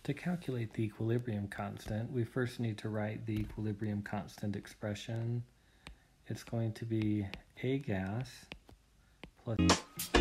To calculate the equilibrium constant, we first need to write the equilibrium constant expression. It's going to be A gas plus